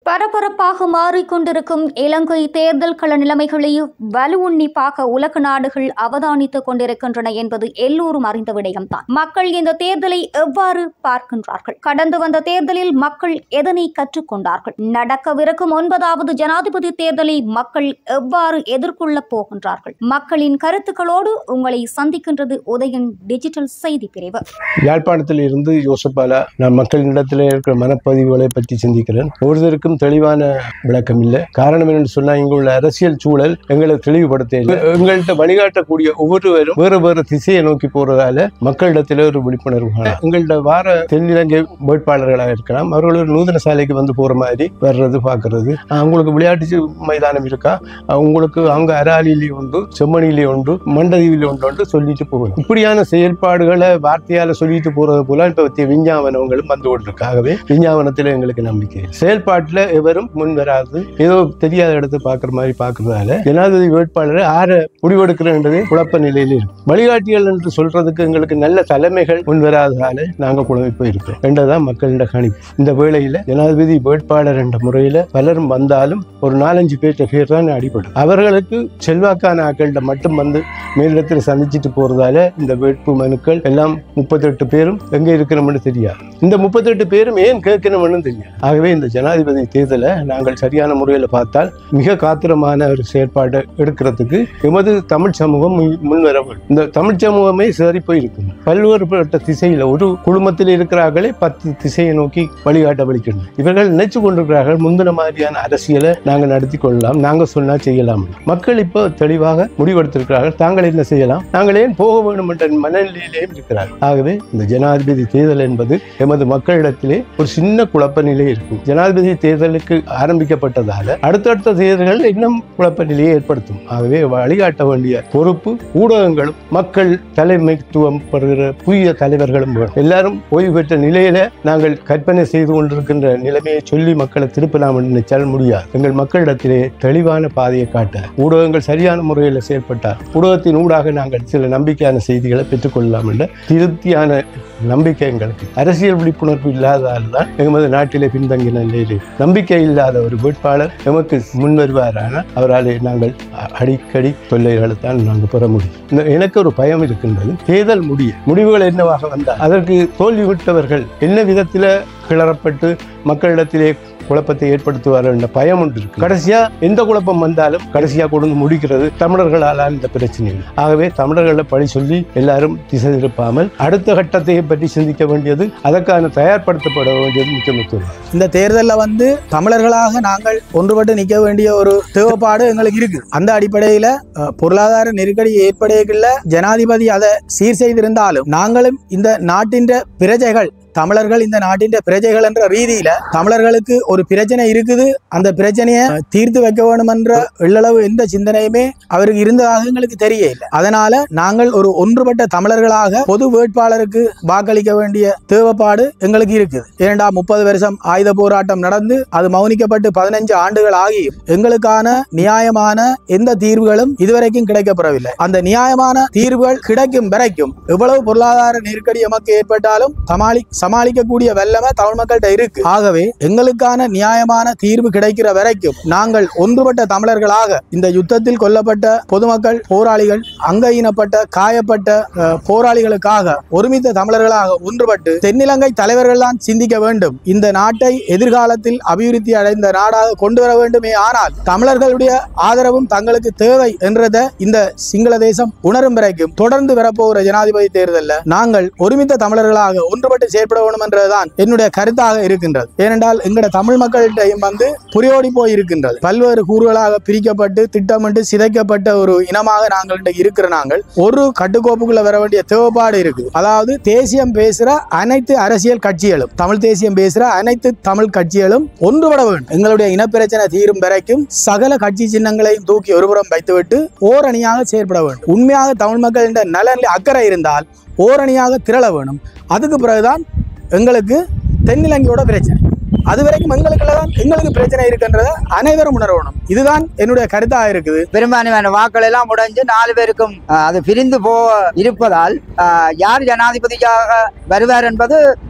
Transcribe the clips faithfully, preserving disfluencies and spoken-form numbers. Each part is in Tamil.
பரபரப்பாக மாறிக்கொண்டிருக்கும் இலங்கை தேர்தல் கள நிலைமைகளை வலுவுன்னிப்பாக உலக நாடுகள் அவதானித்துக் கொண்டிருக்கின்றன என்பது எல்லோரும் அறிந்த விடயம்தான். மக்கள் இந்த தேர்தலை எவ்வாறு பார்க்கின்றார்கள்? கடந்து வந்த தேர்தலில் மக்கள் எதனை கற்றுக்கொண்டார்கள்? நடக்கவிருக்கும் ஒன்பதாவது ஜனாதிபதி தேர்தலை மக்கள் எவ்வாறு எதிர்கொள்ளப் போகின்றார்கள்? மக்களின் கருத்துக்களோடு உங்களை சந்திக்கின்றது உதயன் டிஜிட்டல் செய்தி பிரிவு. யாழ்ப்பாணத்தில் இருந்து யோசப்பாலா. நான் மக்களிடத்தில் இருக்கிற மனப்பதிவுகளை பற்றி சிந்திக்கிறேன். ஒருவருக்கும் தெளிவான விளக்கம் இல்லை. காரணம் என்னன்னு சொன்னா, இங்குள்ள அரசியல் சூழல் எங்களை தெளிவுபடுத்த எங்கள்கிட்ட வழிகாட்டக்கூடிய ஒவ்வொருவரும் வேறு வேறு திசையை நோக்கி போறதால மக்களிடத்தில் ஒரு விழிப்புணர்வு. எங்கள்கிட்ட வார தென்னிலங்கை வேட்பாளர்களாக இருக்கலாம், அவர்கள் ஒரு நூதன சாலைக்கு வந்து போற மாதிரி வர்றது பாக்குறது. அவங்களுக்கு விளையாட்டு மைதானம் இருக்கா, உங்களுக்கு அவங்க அராலிலே உண்டு, செம்மணிலே உண்டு, மண்டதீவிலே உண்டு என்று சொல்லிட்டு போகணும். இப்படியான செயல்பாடுகளை வார்த்தையால சொல்லிட்டு போறது போல இப்ப விஞ்ஞாபனங்களும் வந்து கொண்டிருக்காகவே விஞ்ஞாபனத்தில் எங்களுக்கு நம்பிக்கை. செயல்பாட்டில் எவரும் முன் வராது, ஏதோ தெரியாத இடத்தை பார்க்குற மாதிரி பார்க்கறதால ஜனாதிபதி வேட்பாளரை ஆற முடிவெடுக்கிறன்றதே குழப்ப நிலையில் இருக்கு. வழிகாட்டிகள் என்று சொல்றதுக்கு எங்களுக்கு நல்ல தலைமைகள் முன் வராததால நாங்கள் குழம்பி போயிருக்கோம் என்றதான் மக்களிட கணிப்பு. இந்த வேளையில ஜனாதிபதி வேட்பாளர் என்ற முறையில பலரும் வந்தாலும் ஒரு நாலஞ்சு பேர்ட்ட பேர் தான் அடிபடும். அவர்களுக்கு செல்வாக்கான ஆக்கள்கிட்ட மட்டும் வந்து மேலிடத்தில் சந்திச்சுட்டு போறதால இந்த வேட்பு மனுக்கள் எல்லாம் முப்பத்தெட்டு பேரும் எங்க இருக்கணும்னு தெரியாது. இந்த முப்பத்தெட்டு பேரும் ஏன் கேட்கணும்னு தெரியாது. ஆகவே இந்த ஜனாதிபதி தேர்தலை நாங்கள் சரியான முறையில் பார்த்தால் மிக காத்திரமான ஒரு செயற்பாட்டை எடுக்கிறதுக்கு எமது தமிழ் சமூகம் முன்வர வேண்டும். இந்த தமிழ் சமூகமே சரி போயிருக்கும். பல்வேறுபட்ட திசையில ஒரு குடும்பத்தில் இருக்கிறார்களே பத்து திசையை நோக்கி வழிகாட்ட வலிக்கணும். இவர்கள் நினைச்சு கொண்டிருக்கிறார்கள் முந்தின மாதிரியான அரசியலை நாங்கள் நடத்தி கொள்ளலாம், நாங்கள் சொன்னா செய்யலாம். மக்கள் இப்போ தெளிவாக முடிவெடுத்திருக்கிறார்கள். தாங்கள் என்ன செய்யலாம், நாங்கள் ஏன் போக வேண்டும் என்ற மனநிலையிலேயும் இருக்கிறார்கள். ஆகவே இந்த ஜனாதிபதி தேர்தல் என்பது எமது மக்களிடத்திலே ஒரு சின்ன குழப்ப நிலை இருக்கும். ஜனாதிபதி தேர்தலுக்கு ஆரம்பிக்கப்பட்டதால அடுத்தடுத்த தேர்தல்கள் இன்னும் குழப்ப நிலையை ஏற்படுத்தும். ஆகவே வழிகாட்ட வேண்டிய பொறுப்பு ஊடகங்களும் மக்கள் தலைமைத்துவம் பெறுகிற புதிய தலைவர்களும் எல்லாரும் ஓய்வு பெற்ற நிலையில நாங்கள் கற்பனை செய்து கொண்டிருக்கின்ற நிலைமையை சொல்லி மக்களை திருப்பலாம் என்று நினைச்சால் முடியாது. எங்கள் மக்களிடத்திலே தெளிவான பாதையை காட்ட ஊடகங்கள் சரியான முறையில் செயல்பட்டார் ஊடகத்தின் ஊடாக நாங்கள் சில நம்பிக்கையான செய்திகளை பெற்றுக்கொள்ளலாம் என்ற திருப்தியான நம்பிக்கை எங்களுக்கு. அரசியல் விழிப்புணர்வு இல்லாததால் தான் எமது நாட்டிலே பின்தங்கின நிலையில் நம்பிக்கை இல்லாத ஒரு வேட்பாளர் எமக்கு முன் வருவாரான அவரால் நாங்கள் அடிக்கடி தொல்லைகளை தான் நாங்கள் பெற முடியும். எனக்கு ஒரு பயம் இருக்கின்றது. தேர்தல் முடிய முடிவுகள் என்னவாக வந்தால் அதற்கு தோல்வி விட்டவர்கள் என்ன விதத்தில் கிளறப்பட்டு மக்களிடத்திலே குழப்பத்தை ஏற்படுத்துவார் என்ற பயம் ஒன்று இருக்கு. கடைசியா எந்த குழப்பம் வந்தாலும் கடைசியா கொண்டு முடிக்கிறது தமிழர்களால் இந்த பிரச்சனை. ஆகவே தமிழர்களை பழி சொல்லி எல்லாரும் திசை திருப்பாமல் அடுத்த கட்டத்தை பற்றி சிந்திக்க வேண்டியது, அதற்கான தயார்படுத்தப்பட வேண்டியது மிக முக்கியம். இந்த தேர்தலில் வந்து தமிழர்களாக நாங்கள் ஒன்றுபட்டு நிற்க வேண்டிய ஒரு தேவைப்பாடு எங்களுக்கு இருக்கு. அந்த அடிப்படையில பொருளாதார நெருக்கடி ஏற்படையில ஜனாதிபதி அதை சீர் செய்திருந்தாலும் நாங்களும் இந்த நாட்டின் பிரஜைகள், தமிழர்கள் இந்த நாட்டின் பிரஜைகள் என்ற ரீதியில தமிழர்களுக்கு ஒரு பிரச்சனை இருக்குது, அந்த பிரச்சனையை தீர்த்து வைக்க வேண்டும் என்ற எள்ளளவு எந்த சிந்தனையுமே அவருக்கு இருந்ததாக எங்களுக்கு தெரிய இல்லை. அதனால நாங்கள் ஒரு ஒன்றுபட்ட தமிழர்களாக பொது வேட்பாளருக்கு வாக்களிக்க வேண்டிய தேவைப்பாடு எங்களுக்கு இருக்குது. ஏனென்றா முப்பது வருஷம் ஆயுத போராட்டம் நடந்து அது மௌனிக்கப்பட்டு பதினஞ்சு ஆண்டுகள் ஆகியும் எங்களுக்கான நியாயமான எந்த தீர்வுகளும் இதுவரைக்கும் கிடைக்கப்படவில்லை. அந்த நியாயமான தீர்வுகள் கிடைக்கும் வரைக்கும் எவ்வளவு பொருளாதார நெருக்கடி எமக்கு ஏற்பட்டாலும் சமாளி சமாளிக்கக்கூடிய வல்லமை தமிழ் மக்கள்கிட்ட இருக்கு. ஆகவே எங்களுக்கான நியாயமான தீர்வு கிடைக்கிற வரைக்கும் நாங்கள் ஒன்றுபட்ட தமிழர்களாக இந்த யுத்தத்தில் கொல்லப்பட்ட பொதுமக்கள், போராளிகள், அங்கீனப்பட்ட காயப்பட்ட போராளிகளுக்காக ஒருமித்த தமிழர்களாக ஒன்றுபட்டு தென்னிலங்கை தலைவர்கள் தான் சிந்திக்க வேண்டும். இந்த நாட்டை எதிர்காலத்தில் அபிவிருத்தி அடைந்த நாடாக கொண்டு வர வேண்டுமே. ஆனால் தமிழர்களுடைய ஆதரவும் தங்களுக்கு தேவை என்றதை இந்த சிங்கள தேசம் உணரும் வரைக்கும் தொடர்ந்து வரப்போகிற ஜனாதிபதி தேர்தலில் நாங்கள் ஒருமித்த தமிழர்களாக ஒன்றுபட்டு செயற்பட வேண்டும் என்றதுதான் என்னுடைய கருத்தாக இருக்கின்றது. ஏனென்றால் எங்களுடைய தமிழ் மக்களிடையும் வந்து புரியோடி போய் இருக்கின்றது. பல்வேறு கூறுகளாக பிரிக்கப்பட்டு திட்டமிட்டு சிதைக்கப்பட்ட ஒரு இனமாக நாங்கள் இருக்கிற நாங்கள் ஒரு கட்டுக்கோப்புக்குள்ள வர வேண்டிய தேவைப்பாடு இருக்கு. அதாவது தேசியம் பேசுற அனைத்து அரசியல் கட்சிகளும், தமிழ் தேசியம் பேசுற அனைத்து தமிழ் கட்சிகளும் ஒன்றுபட வேண்டும். எங்களுடைய இனப்பிரச்சனை தீரும் வரைக்கும் சகல கட்சி சின்னங்களையும் தூக்கி ஒருபுறம் வைத்துவிட்டு ஓரணியாக செயற்பட வேண்டும். உண்மையாக தமிழ் மக்களின் நலனில் அக்கறை இருந்தால் ஓரணியாக திரள வேணும். அதுக்கு பிறகுதான் எங்களுக்கு தென்னிலங்கையோட பிரச்சனை. அது வரைக்கும் எங்களுக்குள்ளதான் எங்களுக்கு பிரச்சனை இருக்குன்றத அனைவரும் உணரணும். இதுதான் என்னுடைய கருத்தாக இருக்குது. பெரும்பான்மையான வாக்கள் எல்லாம் முடிஞ்சு நாலு பேருக்கும் அது பிரிந்து போ இருப்பதால் யார் ஜனாதிபதியாக வருவார் என்பது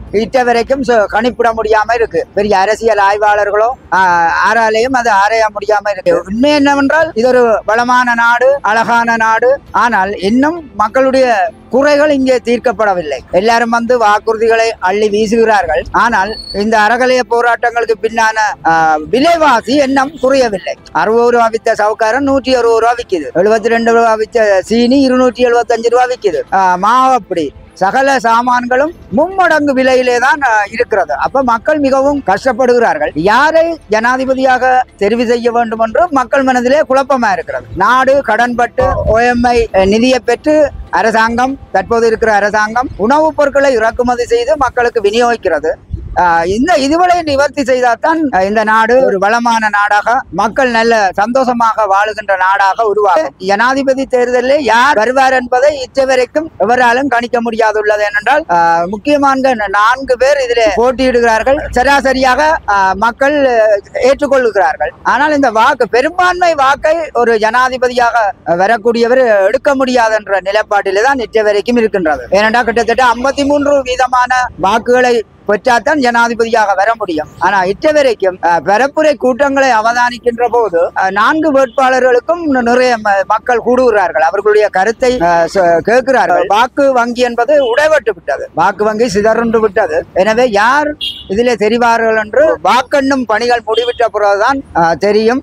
இட்ட வரைக்கும் கணிப்பிட முடியாம இருக்கு. பெரிய அரசியல் ஆய்வாளர்களோ ஆராலையும் அது ஆராய முடியாம இருக்கு. உண்மை என்னவென்றால் இது ஒரு வளமான நாடு, அழகான நாடு. ஆனால் இன்னும் மக்களுடைய குறைகள் இங்கே தீர்க்கப்படவில்லை. எல்லாரும் வந்து வாக்குறுதிகளை அள்ளி வீசுகிறார்கள். ஆனால் இந்த அறகலைய போராட்டங்களுக்கு பின்னான விலைவாசி இன்னும் குறையவில்லை. அறுபது ரூபா வித்த சவுக்காரன் நூற்றி அறுபது ரூபா விற்குது. எழுபத்தி ரெண்டு ரூபா வித்த சீனி இருநூற்றி எழுபத்தி அஞ்சு ரூபா விற்குது. மாவு அப்படி சகல சாமான்களும் மும்மடங்கு விலையிலே தான் இருக்கிறது. அப்ப மக்கள் மிகவும் கஷ்டப்படுகிறார்கள். யாரை ஜனாதிபதியாக தெரிவு செய்ய வேண்டும் என்று மக்கள் மனதிலே குழப்பமா இருக்கிறது. நாடு கடன்பட்டு ஓஎம்ஐ நிதியை பெற்று அரசாங்கம், தற்போது இருக்கிற அரசாங்கம் உணவுப் பொருட்களை இறக்குமதி செய்து மக்களுக்கு விநியோகிக்கிறது. இந்த இதுவரை நிவர்த்தி செய்தால்தான் இந்த நாடு ஒரு வளமான நாடாக, மக்கள் நல்ல சந்தோஷமாக வாழுகின்ற நாடாக உருவாகும். ஜனாதிபதி தேர்தலில் யார் வருவார் என்பதை இச்சவரைக்கும் எவராலும் கணிக்க முடியாதுள்ளது. ஏனென்றால் முக்கியமான நான்கு பேர் இதிலே போட்டியிடுகிறார்கள். சராசரியாக மக்கள் ஏற்றுக்கொள்ளுகிறார்கள். ஆனால் இந்த வாக்கு, பெரும்பான்மை வாக்கை ஒரு ஜனாதிபதியாக வரக்கூடியவர் எடுக்க முடியாது என்ற நிலைப்பாட்டிலே தான் இச்சவரைக்கும் இருக்கின்றது. ஏனென்றால் கிட்டத்தட்ட ஐம்பத்தி மூன்று வீதமான வாக்குகளை பெற்றாத்தான் ஜனாதிபதியாக வர முடியும். ஆனா இட்ட வரைக்கும் பரப்புரை கூட்டங்களை அவதானிக்கின்ற போது நான்கு வேட்பாளர்களுக்கும் நிறைய மக்கள் கூடுகிறார்கள். அவர்களுடைய கருத்தை கேட்கிறார்கள். வாக்கு வங்கி என்பது உடைபட்டு விட்டது. வாக்கு வங்கி சிதறுண்டு விட்டது. எனவே யார் இதிலே தெரிவார்கள் என்று வாக்கெண்ணும் பணிகள் முடிவிட்ட பிறகுதான் தெரியும்.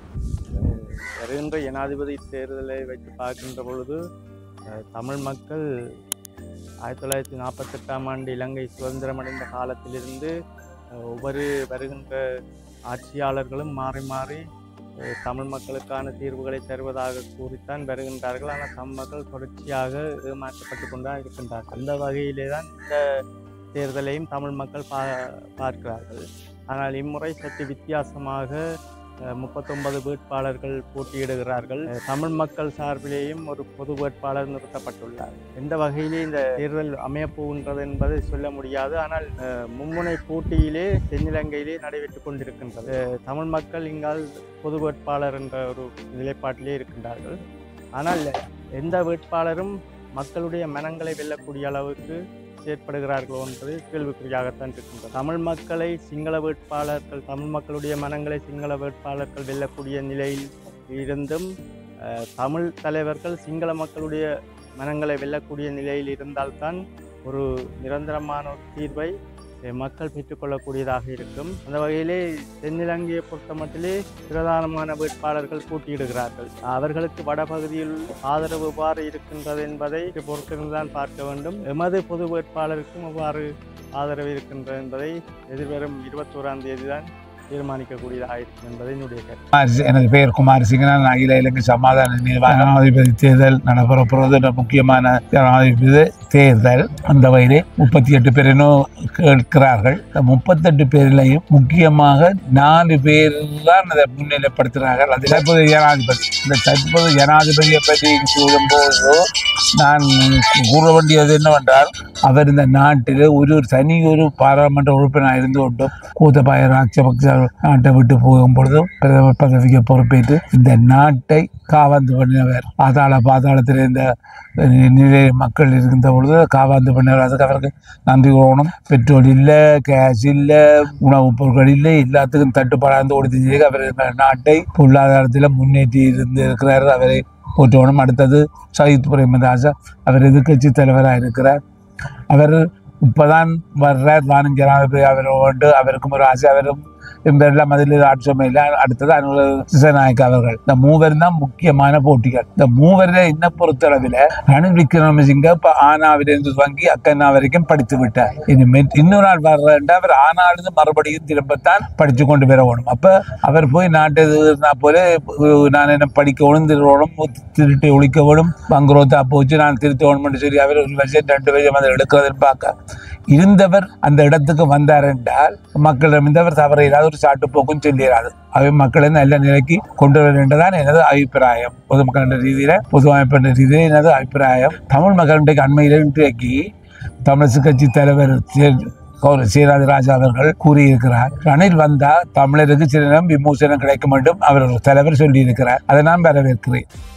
வருகின்ற ஜனாதிபதி தேர்தலை வைத்து பார்க்கின்ற பொழுது தமிழ் மக்கள் ஆயிரத்தி தொள்ளாயிரத்தி நாற்பத்தி எட்டாம் ஆண்டு இலங்கை சுதந்திரமடைந்த காலத்திலிருந்து ஒவ்வொரு வருகின்ற ஆட்சியாளர்களும் மாறி மாறி தமிழ் மக்களுக்கான தீர்வுகளை தருவதாக கூறித்தான் வருகின்றார்கள். ஆனால் தமிழ் மக்கள் தொடர்ச்சியாக ஏமாற்றப்பட்டு கொண்டுதான் இருக்கின்றார்கள். அந்த வகையிலே தான் இந்த தேர்தலையும் தமிழ் மக்கள் பா பார்க்கிறார்கள். ஆனால் இம்முறை சற்று வித்தியாசமாக முப்பத்தொன்பது வேட்பாளர்கள் போட்டியிடுகிறார்கள். தமிழ் மக்கள் சார்பிலேயும் ஒரு பொது வேட்பாளர் நிறுத்தப்பட்டுள்ளார். எந்த வகையிலே இந்த தேர்தல் அமையப்போகின்றது என்பதை சொல்ல முடியாது. ஆனால் மும்முனை போட்டியிலே தென்னிலங்கையிலே நடைபெற்று கொண்டிருக்கின்றது. தமிழ் மக்கள் இங்கால் பொது வேட்பாளர் என்ற ஒரு நிலைப்பாட்டிலே இருக்கின்றார்கள். ஆனால் எந்த வேட்பாளரும் மக்களுடைய மனங்களை வெல்லக்கூடிய அளவுக்கு செயற்படுகிறார்களோ என்பது கேள்விக்குறியாகத்தான் இருக்கின்றது. தமிழ் மக்களை சிங்கள வேட்பாளர்கள், தமிழ் மக்களுடைய மனங்களை சிங்கள வேட்பாளர்கள் வெல்லக்கூடிய நிலையில் இருந்தும் தமிழ் தலைவர்கள் சிங்கள மக்களுடைய மனங்களை வெல்லக்கூடிய நிலையில் இருந்தால்தான் ஒரு நிரந்தரமான ஒரு தீர்வை மக்கள் பெற்றுக்கொள்ளக்கூடியதாக இருக்கும். அந்த வகையிலே தென்னிலங்கையை பொறுத்த மட்டிலே பிரதானமான வேட்பாளர்கள் போட்டியிடுகிறார்கள். அவர்களுக்கு வடபகுதியில் ஆதரவு எவ்வாறு இருக்கின்றது என்பதை பொறுத்திருந்துதான் பார்க்க வேண்டும். எமது பொது வேட்பாளருக்கும் எவ்வாறு ஆதரவு இருக்கின்றது என்பதை எதிர்வரும் இருபத்தோராம் தேதி தான் தீர்மானிக்கக்கூடியதாக இருக்கும் என்பதை என்னுடைய கருத்து. எனது பெயர் குமார் சிங்கன். அகில இலங்கை சமாதான ஜனாதிபதி தேர்தல் நடைபெறப்போவது முக்கியமான ஜனாதிபதி தேர்தல். அந்த வகையிலே முப்பத்தி எட்டு பேரினும் கேட்கிறார்கள். முப்பத்தெட்டு பேரிலையும் முக்கியமாக நாலு பேர் தான் அதை முன்னிலைப்படுத்துகிறார்கள். அது தற்போது ஜனாதிபதி. இந்த தற்போது ஜனாதிபதியை பற்றி சொல்லும்போது நான் கூற வேண்டியது என்னவென்றால், அவர் இந்த நாட்டில் ஒரு தனி ஒரு பாராளுமன்ற உறுப்பினர் இருந்து கொண்டும் கோத்தபாய ராஜபக்ச நாட்டை விட்டு போகும் பொழுதும் பிரதமர் பதவிக்கு பொறுப்பேற்று இந்த நாட்டை காவாந்து பண்ணினவர். பாதாள பாதாளத்தில் இந்த நிலை மக்கள் இருக்கின்ற பொழுது காவாந்து பண்ணினவர். அதுக்கு அவருக்கு நன்றி கூறணும். பெட்ரோல் இல்லை, கேஸ் இல்லை, உணவுப் பொருட்கள் இல்லை, எல்லாத்துக்கும் தட்டுப்பாடாந்து ஓடி அவர் நாட்டை பொருளாதாரத்தில் முன்னேற்றி இருந்து இருக்கிறார். அவரை போற்றணும். அடுத்தது சஜித் பிரேமதாச, அவர் எதிர்கட்சி தலைவராக இருக்கிறார். அவர் இப்போதான் வர்றார். நானும் ஜனாதிபதி அவரோடு அவருக்கும் ஒரு ஆசை. அவரும் எல்லாம் அதில் ஆட்சேபம். அடுத்தது அனுர திசாநாயக்க அவர்கள். இந்த மூவர் தான் முக்கியமான போட்டிகள். இந்த மூவரை என்ன பொறுத்தளவில் ரணில் விக்ரமசிங்க இப்போ ஆனாவிலிருந்து துவங்கி அக்கன்னா வரைக்கும் படித்து விட்டார். இனிமேல் இன்னொரு நாள் வர்றா அவர் ஆனாலிருந்து மறுபடியும் திரும்பத்தான் படித்து கொண்டு வரணும். அப்போ அவர் போய் நாட்டை இருந்தா போல நான் என்ன படிக்கணும், திருவோணும், திருட்டு ஒழிக்கணும், பங்குரோத்தா போச்சு நான் திருத்தோணும்னு சொல்லி அவர் ஒரு வருஷம் ரெண்டு வருஷம் அதை எடுக்கிறதுன்னு பார்க்க இருந்தவர் அந்த இடத்துக்கு வந்தார் என்றால் மக்களிடம் அவர் தவறு ஏதாவது ஒரு சாட்டு போக்கும் சொல்லிடாது. அவை மக்களை நல்ல நிலைக்கு கொண்டு வர வேண்டதான் எனது அபிப்பிராயம். பொதுமக்கள் என்ற ரீதியில, பொது அமைப்பு என்ற ரீதியில எனது அபிப்பிராயம். தமிழ் மக்களுடைய அண்மையில் இன்றைக்கு தமிழரசு கட்சி தலைவர் சேராஜராஜா அவர்கள் கூறியிருக்கிறார், ரணில் வந்தா தமிழருக்கு சில விமோசனம் கிடைக்கும் என்றும் அவர் தலைவர் சொல்லியிருக்கிறார். அதை நான் வரவேற்கிறேன்.